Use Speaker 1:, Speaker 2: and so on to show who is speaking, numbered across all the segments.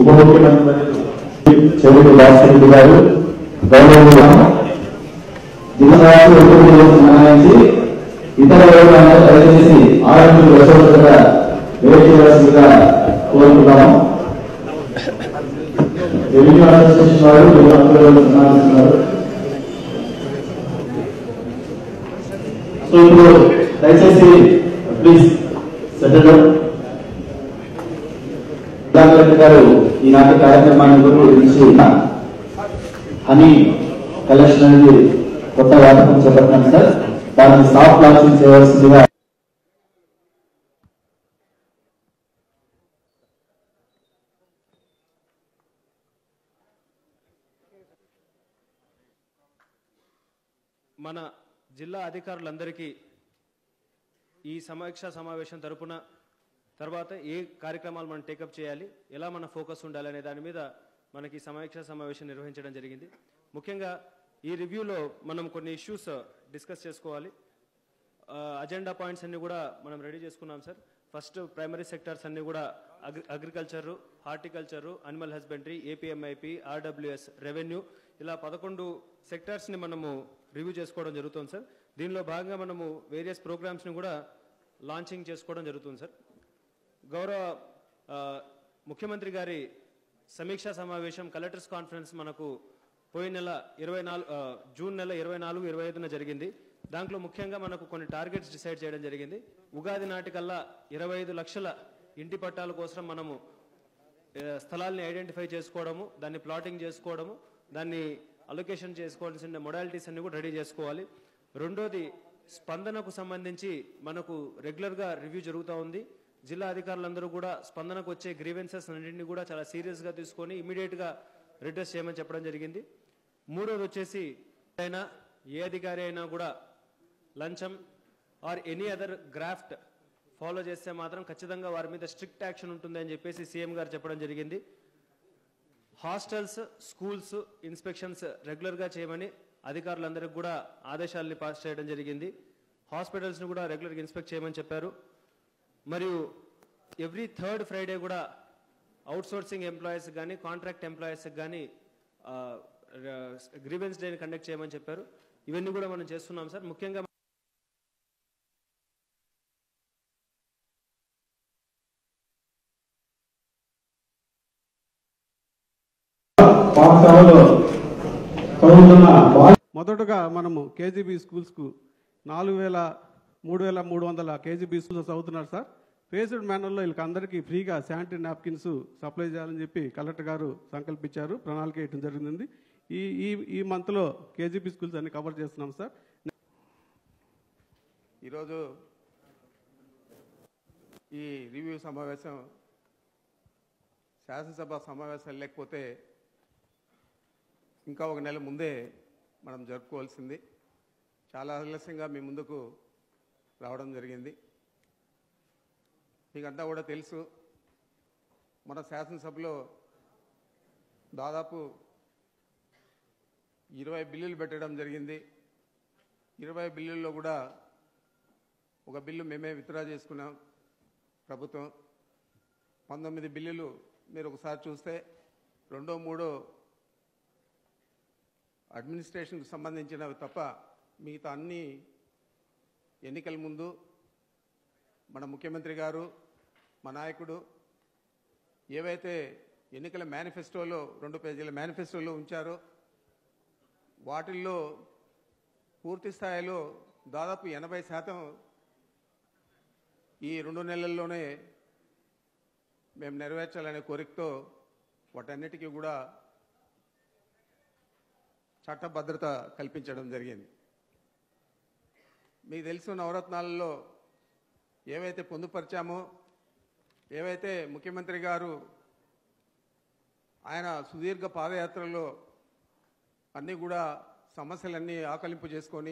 Speaker 1: ఉప ముఖ్యమంత్రి చెరుకు రాజశేఖర్ గారు గౌరవంగా జిల్లా సంబంధించి ఇతర వివరాలను దయచేసి ఆరోగ్య యశోదగా వేయవలసిందిగా కోరుతున్నాము. రెవెన్యూ అసోసియేషన్ వారు సమావేశిస్తున్నారు. సో ఇప్పుడు దయచేసి ప్లీజ్ సెటిల్ డౌన్. కలెక్టర్ గారు ఈనాటి కార్యక్రమాన్ని గురించి హనీ కలెక్షన్ అనేది కొత్త వ్యాపకం చేపట్టినాం సార్. దాన్ని సాఫ్ట్ లాంచింగ్ చేయవలసిందిగా
Speaker 2: మన జిల్లా అధికారులందరికీ ఈ సమీక్షా సమావేశం తరపున తర్వాత ఏ కార్యక్రమాలు మనం టేకప్ చేయాలి, ఎలా మన ఫోకస్ ఉండాలి అనే దాని మీద మనకి సమీక్షా సమావేశం నిర్వహించడం జరిగింది. ముఖ్యంగా ఈ రివ్యూలో మనం కొన్ని ఇష్యూస్ డిస్కస్ చేసుకోవాలి. అజెండా పాయింట్స్ అన్ని కూడా మనం రెడీ చేసుకున్నాం సార్. ఫస్ట్ ప్రైమరీ సెక్టార్స్ అన్ని కూడా agriculture, horticulture, animal husbandry, APMIP, RWS, revenue, ఇలా 11 సెక్టార్స్ని మనము రివ్యూ చేసుకోవడం జరుగుతుంది సార్. దీనిలో భాగంగా మనము వేరియస్ ప్రోగ్రామ్స్ని కూడా లాంచింగ్ చేసుకోవడం జరుగుతుంది సార్. గౌరవ ముఖ్యమంత్రి గారి సమీక్షా సమావేశం కలెక్టర్స్ కాన్ఫరెన్స్ మనకు పోయిన నెల జూన్ నెల 24, 25న జరిగింది. దాంట్లో ముఖ్యంగా మనకు కొన్ని టార్గెట్స్ డిసైడ్ చేయడం జరిగింది. ఉగాది నాటికల్లా 25 లక్షల ఇంటి పట్టాల కోసం మనము స్థలాల్ని ఐడెంటిఫై చేసుకోవడము, దాన్ని ప్లాటింగ్ చేసుకోవడము, దాన్ని అలొకేషన్ చేసుకోవాల్సిన మొడాలిటీస్ అన్ని కూడా రెడీ చేసుకోవాలి. రెండోది, స్పందనకు సంబంధించి మనకు రెగ్యులర్గా రివ్యూ జరుగుతూ ఉంది. జిల్లా అధికారులందరూ కూడా స్పందనకు వచ్చే గ్రీవెన్సెస్ అన్నింటినీ కూడా చాలా సీరియస్గా తీసుకొని ఇమీడియట్గా రిడ్రెస్ చేయమని చెప్పడం జరిగింది. మూడోది వచ్చేసి అయినా ఏ అధికారి అయినా కూడా లంచం or any other graft follow చేస్తే మాత్రం ఖచ్చితంగా వారి మీద స్ట్రిక్ట్ యాక్షన్ ఉంటుంది అని చెప్పేసి సీఎం గారు చెప్పడం జరిగింది. హాస్టల్స్, స్కూల్స్ ఇన్స్పెక్షన్స్ రెగ్యులర్గా చేయమని అధికారులందరికీ కూడా ఆదేశాలని పాస్ చేయడం జరిగింది. హాస్పిటల్స్ని కూడా రెగ్యులర్గా ఇన్స్పెక్ట్ చేయమని చెప్పారు. మరియు ఎవ్రీ 3rd ఫ్రైడే కూడా అవుట్సోర్సింగ్ ఎంప్లాయీస్ కానీ కాంట్రాక్ట్ ఎంప్లాయీస్కి కానీ గ్రీవెన్స్ డేని కండక్ట్ చేయమని చెప్పారు. ఇవన్నీ కూడా మనం చేస్తున్నాం సార్. ముఖ్యంగా
Speaker 3: మొదటగా మనము కేజీబీ స్కూల్స్కు 3,300 కేజీబీ స్కూల్స్ చదువుతున్నారు సార్. ఫేస్డ్ మేనర్లో వీళ్ళకి అందరికీ ఫ్రీగా శానిటరీ నాప్కిన్స్ సప్లై చేయాలని చెప్పి కలెక్టర్ గారు సంకల్పించారు, ప్రణాళిక వేయడం జరిగింది. ఈ మంత్లో కేజీబీ స్కూల్స్ అన్ని కవర్ చేస్తున్నాం సార్.
Speaker 4: ఈరోజు ఈ రివ్యూ సమావేశం శాసనసభ సమావేశాలు లేకపోతే ఇంకా ఒక నెల ముందే మనం జరుపుకోవాల్సింది. చాలా ఆలస్యంగా మీ ముందుకు రావడం జరిగింది. మీకంతా కూడా తెలుసు, మన శాసనసభలో దాదాపు 20 బిల్లులు పెట్టడం జరిగింది. 20 బిల్లుల్లో కూడా ఒక బిల్లు మేమే విత్డ్రా చేసుకున్నాం ప్రభుత్వం. 19 బిల్లులు మీరు ఒకసారి చూస్తే 2, 3 అడ్మినిస్ట్రేషన్కి సంబంధించినవి తప్ప మిగతా అన్ని ఎన్నికల ముందు మన ముఖ్యమంత్రి గారు, మా నాయకుడు ఏవైతే ఎన్నికల మేనిఫెస్టోలో 2 పేజీల మేనిఫెస్టోలో ఉంచారో వాటిల్లో పూర్తి స్థాయిలో దాదాపు 80% ఈ 2 నెలల్లోనే మేము నెరవేర్చాలనే కోరికతో వాటన్నిటికీ కూడా చట్టభద్రత కల్పించడం జరిగింది. మీకు తెలుసు, నవరత్నాలలో ఏవైతే పొందుపరిచామో, ఏవైతే ముఖ్యమంత్రి గారు ఆయన సుదీర్ఘ పాదయాత్రలో అన్నీ కూడా సమస్యలన్నీ ఆకలింపు చేసుకొని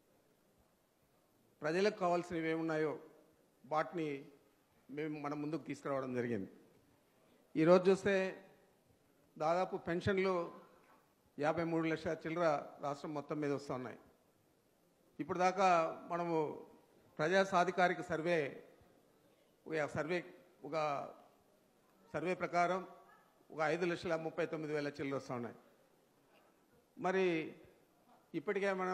Speaker 4: ప్రజలకు కావాల్సినవి ఏమున్నాయో వాటిని మన ముందుకు తీసుకురావడం జరిగింది. ఈరోజు చూస్తే దాదాపు పెన్షన్లు 53 లక్షల చిల్లర రాష్ట్రం మొత్తం మీద వస్తున్నాయి. ఇప్పుడు దాకా మనము ప్రజా సాధికారిక సర్వే ప్రకారం ఒక 5,39,000 చిల్లర వస్తూ ఉన్నాయి. మరి ఇప్పటికే మనం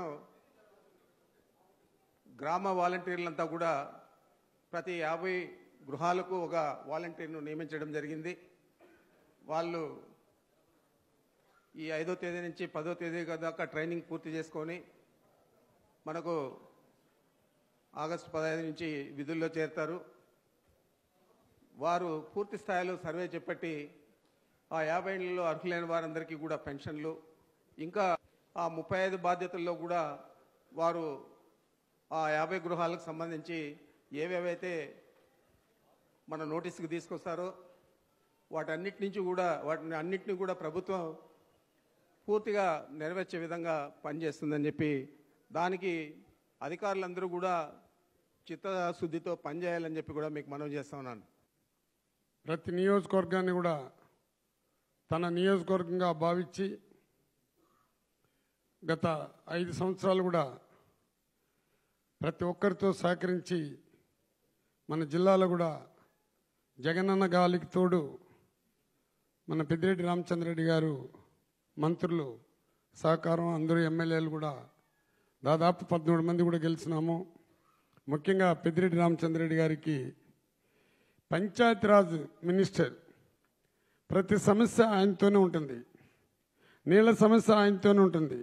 Speaker 4: గ్రామ వాలంటీర్లంతా కూడా ప్రతి 50 గృహాలకు ఒక వాలంటీర్ను నియమించడం జరిగింది. వాళ్ళు ఈ 5వ తేదీ నుంచి 10వ తేదీ దాకా ట్రైనింగ్ పూర్తి చేసుకొని మనకు ఆగస్టు 15 నుంచి విధుల్లో చేరుతారు. వారు పూర్తి స్థాయిలో సర్వే చేపట్టి ఆ 50 ఏళ్లలో అర్హులైన వారందరికీ కూడా పెన్షన్లు, ఇంకా ఆ 35 బాధ్యతల్లో కూడా వారు ఆ 50 గృహాలకు సంబంధించి ఏవేవైతే మన నోటీసుకు తీసుకొస్తారో వాటిని అన్నింటినీ కూడా ప్రభుత్వం పూర్తిగా నెరవేర్చే విధంగా పనిచేస్తుందని చెప్పి, దానికి అధికారులందరూ కూడా చిత్తశుద్ధితో పనిచేయాలని చెప్పి కూడా మీకు మనవి చేస్తా ఉన్నాను.
Speaker 5: ప్రతి నియోజకవర్గాన్ని కూడా తన నియోజకవర్గంగా భావించి గత 5 సంవత్సరాలు కూడా ప్రతి ఒక్కరితో సహకరించి మన జిల్లాలో కూడా జగనన్న గాలికి తోడు మన పెద్దిరెడ్డి రామచంద్రరెడ్డి గారు మంత్రులు సహకారం, అందరూ ఎమ్మెల్యేలు కూడా దాదాపు 13 మంది కూడా గెలిచినాము. ముఖ్యంగా పెద్దిరెడ్డి రామచంద్రరెడ్డి గారికి పంచాయతీరాజ్ మినిస్టర్, ప్రతి సమస్య ఆయనతోనే ఉంటుంది. నీళ్ల సమస్య ఆయనతోనే ఉంటుంది.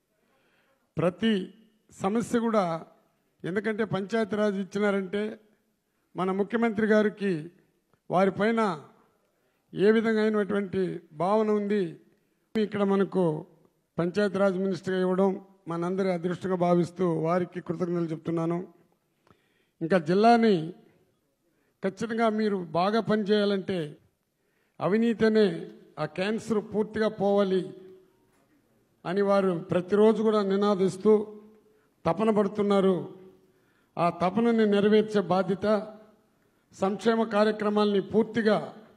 Speaker 5: ప్రతి సమస్య కూడా, ఎందుకంటే పంచాయతీరాజ్ ఇచ్చినారంటే మన ముఖ్యమంత్రి గారికి వారిపైన ఏ విధంగా అయినటువంటి భావన ఉంది. ఇక్కడ మనకు పంచాయతీరాజ్ మినిస్టర్గా ఇవ్వడం మనందరి అదృష్టంగా భావిస్తూ వారికి కృతజ్ఞతలు చెప్తున్నాను. ఇంకా జిల్లాని ఖచ్చితంగా మీరు బాగా పనిచేయాలంటే అవినీతి అనే ఆ క్యాన్సర్ పూర్తిగా పోవాలి అని వారు ప్రతిరోజు కూడా నినాదిస్తూ తపన పడుతున్నారు. ఆ తపనని నెరవేర్చే బాధ్యత, సంక్షేమ కార్యక్రమాల్ని పూర్తిగా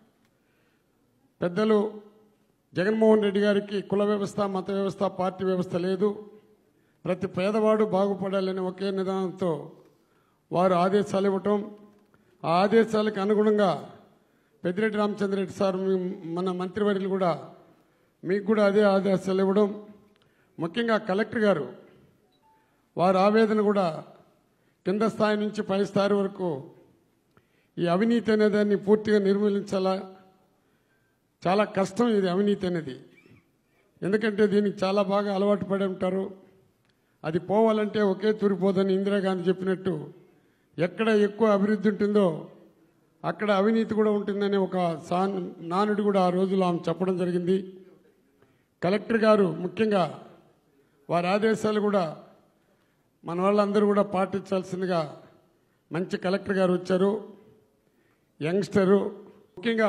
Speaker 5: పెద్దలు జగన్మోహన్ రెడ్డి గారికి కుల వ్యవస్థ, మత వ్యవస్థ, పార్టీ వ్యవస్థ లేదు. ప్రతి పేదవాడు బాగుపడాలని ఒకే నిదానంతో వారు ఆదేశాలు ఇవ్వటం, ఆ ఆదేశాలకు అనుగుణంగా పెద్దిరెడ్డి రామచంద్రరెడ్డి సార్ మన మంత్రివర్యులు కూడా మీకు కూడా అదే ఆదేశాలు ఇవ్వడం, ముఖ్యంగా కలెక్టర్ గారు వారి ఆవేదన కూడా కింద స్థాయి నుంచి పై స్థాయి వరకు ఈ అవినీతి అనేదాన్ని పూర్తిగా నిర్మూలించాలా. చాలా కష్టం ఇది అవినీతి అనేది, ఎందుకంటే దీనికి చాలా బాగా అలవాటు పడి ఉంటారు. అది పోవాలంటే ఒకే తూరిపోదని ఇందిరాగాంధీ చెప్పినట్టు ఎక్కడ ఎక్కువ అభివృద్ధి ఉంటుందో అక్కడ అవినీతి కూడా ఉంటుందనే ఒక నానుడి కూడా ఆ రోజులో ఆమె చెప్పడం జరిగింది. కలెక్టర్ గారు ముఖ్యంగా వారి ఆదేశాలు కూడా మన వాళ్ళందరూ కూడా పాటించాల్సిందిగా మంచి కలెక్టర్ గారు వచ్చారు. యంగ్స్టరు, ముఖ్యంగా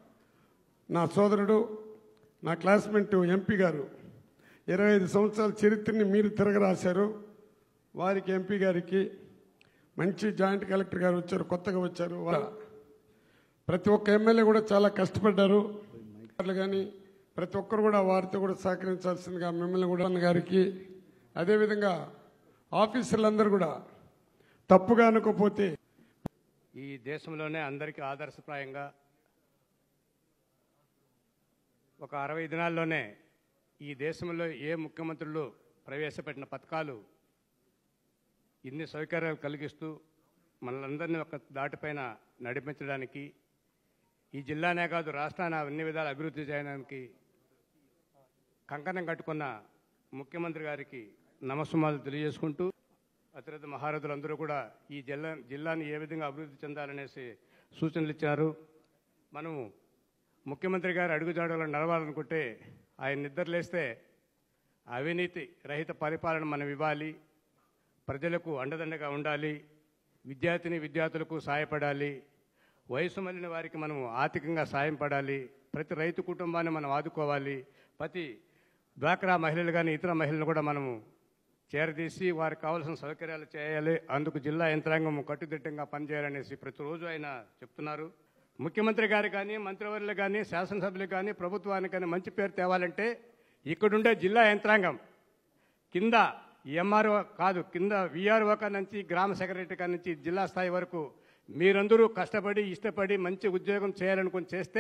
Speaker 5: నా సోదరుడు, నా క్లాస్మేట్ ఎంపీ గారు 25 సంవత్సరాల చరిత్రని మీరు తిరగరాశారు. వారికి ఎంపీ గారికి మంచి జాయింట్ కలెక్టర్ గారు వచ్చారు, కొత్తగా వచ్చారు. ప్రతి ఒక్క ఎమ్మెల్యే కూడా చాలా కష్టపడ్డారు కానీ ప్రతి ఒక్కరు కూడా వారితో కూడా సహకరించాల్సిందిగా మిమ్మల్ని కూడా గారికి, అదేవిధంగా ఆఫీసర్లందరూ కూడా తప్పుగా అనుకోపోతే
Speaker 6: ఈ దేశంలోనే అందరికీ ఆదర్శప్రాయంగా ఒక 60 దినాల్లోనే ఈ దేశంలో ఏ ముఖ్యమంత్రులు ప్రవేశపెట్టిన పథకాలు ఇన్ని సౌకర్యాలు కలిగిస్తూ మనలందరినీ ఒక దాటిపైన నడిపించడానికి, ఈ జిల్లానే కాదు రాష్ట్రాన్ని అన్ని విధాలు అభివృద్ధి చేయడానికి కంకణం కట్టుకున్న ముఖ్యమంత్రి గారికి నమస్సుమాలు తెలియజేసుకుంటూ, అతిరథ మహారథులందరూ కూడా ఈ జిల్లాని ఏ విధంగా అభివృద్ధి చెందాలనేసి సూచనలు ఇచ్చారు. మనము ముఖ్యమంత్రి గారు అడుగుజాడలో నడవాలనుకుంటే ఆయన నిద్రలేస్తే అవినీతి రహిత పరిపాలన మనం ఇవ్వాలి, ప్రజలకు అండదండగా ఉండాలి, విద్యార్థులకు సాయపడాలి, వయసు మళ్ళిన వారికి మనం ఆర్థికంగా సాయం పడాలి, ప్రతి రైతు కుటుంబాన్ని మనం ఆదుకోవాలి, ప్రతి డ్వాక్రా మహిళలు కానీ ఇతర మహిళలు కూడా మనము చేరదీసి వారికి కావాల్సిన సౌకర్యాలు చేయాలి. అందుకు జిల్లా యంత్రాంగం కట్టుదిట్టంగా పనిచేయాలనేసి ప్రతిరోజు ఆయన చెప్తున్నారు. ముఖ్యమంత్రి గారు కానీ, మంత్రివర్యులు కానీ, శాసనసభ్యులు కానీ, ప్రభుత్వానికి కానీ మంచి పేరు తేవాలంటే ఇక్కడుండే జిల్లా యంత్రాంగం కింద ఎంఆర్ఓ కాదు, కింద విఆర్ఓ కాడి నుంచి గ్రామ సెక్రటరీ కాడి నుంచి జిల్లా స్థాయి వరకు మీరందరూ కష్టపడి ఇష్టపడి మంచి ఉద్యోగం చేయాలనుకుని చేస్తే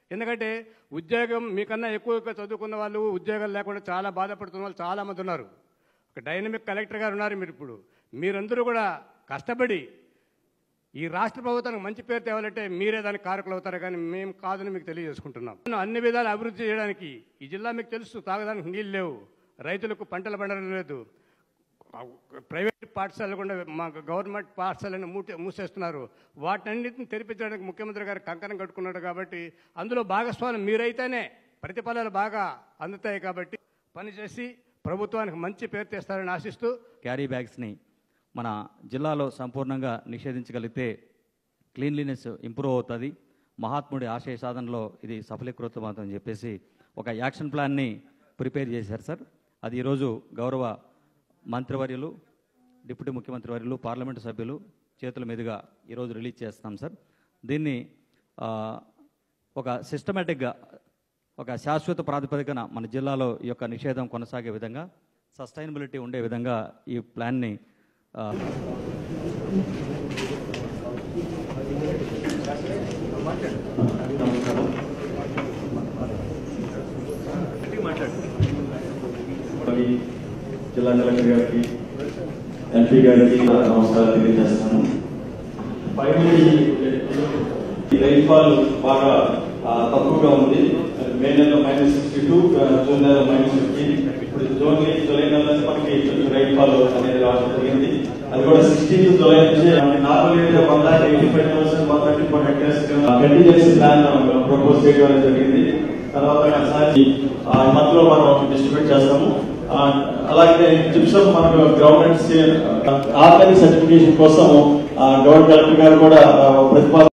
Speaker 6: ఎందుకంటే ఉద్యోగం మీకన్నా ఎక్కువ చదువుకున్న వాళ్ళు ఉద్యోగాలు లేకుండా చాలా బాధపడుతున్న వాళ్ళు చాలామంది ఉన్నారు. ఒక డైనమిక్ కలెక్టర్ గారు ఉన్నారు. మీరు ఇప్పుడు మీరందరూ కూడా కష్టపడి ఈ రాష్ట్ర ప్రభుత్వానికి మంచి పేరు తేవాలంటే మీరే దానికి కారకులు అవుతారు, కానీ మేము కాదని మీకు తెలియజేసుకుంటున్నాం. అన్ని విధాలు అభివృద్ధి చేయడానికి ఈ జిల్లా మీకు తెలుసు, తాగడానికి నీళ్ళు లేవు, రైతులకు పంటలు పండడం లేదు, ప్రైవేట్ పాఠశాలలు కూడా మా గవర్నమెంట్ పాఠశాలను మూసేస్తున్నారు. వాటన్నిటిని తెరిపించడానికి ముఖ్యమంత్రి గారు కంకణం కట్టుకున్నాడు. కాబట్టి అందులో భాగస్వామ్యం మీరైతేనే ప్రతిఫలాలు బాగా అందుతాయి. కాబట్టి పనిచేసి ప్రభుత్వానికి మంచి పేరు తెస్తారని ఆశిస్తూ
Speaker 7: క్యారీ బ్యాగ్స్ని మన జిల్లాలో సంపూర్ణంగా నిషేధించగలిగితే క్లీన్లీనెస్ ఇంప్రూవ్ అవుతుంది, మహాత్ముడి ఆశయ సాధనలో ఇది సఫలీకృతమవుతుందని చెప్పేసి ఒక యాక్షన్ ప్లాన్ని ప్రిపేర్ చేశారు సార్. అది ఈరోజు గౌరవ మంత్రివర్యులు, డిప్యూటీ ముఖ్యమంత్రి వర్యులు, పార్లమెంటు సభ్యులు చేతుల మీదుగా ఈరోజు రిలీజ్ చేస్తాం సార్. దీన్ని ఒక సిస్టమేటిక్గా ఒక శాశ్వత ప్రాతిపదికన మన జిల్లాలో ఈ యొక్క నిషేధం కొనసాగే విధంగా, సస్టైనబిలిటీ ఉండే విధంగా ఈ ప్లాన్ని
Speaker 8: జిల్లా కలెక్టర్ గారికి, ఎంపీ గారికి నమస్కారం తెలియజేస్తాను. ఫైనలీ ఈ రైన్ఫాల్ బాగా తక్కువగా ఉంది. మే నెలలో -62, జూన్ నెలలో -15. ఇప్పుడు జూలై నెలలో మనకి రైన్ఫాల్ అనేది రావడం జరిగింది. అది కూడా 16 జూలై నుంచి normal area 1,85,000 134 hectares continuous plan propose చేయడం జరిగింది. తర్వాత ఈ మంత్ లో మనం డిస్ట్రిబ్యూట్ చేస్తాము. అలాగే జిప్సమ్ మనకు గవర్నమెంట్ ఆర్గానిక్ సర్టిఫికేషన్ కోసం గవర్నమెంట్ కలెక్టర్ గారు కూడా ప్రతిపాదన